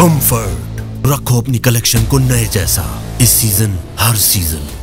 Comfort, रखो अपनी collection को नए जैसा। इस सीजन हर सीजन